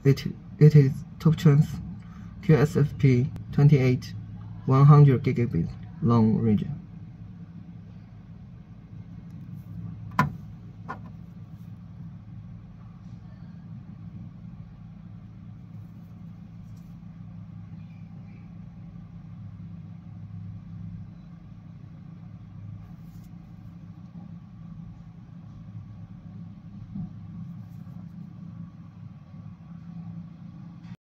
It is Toptrans QSFP 28 100 gigabit long range.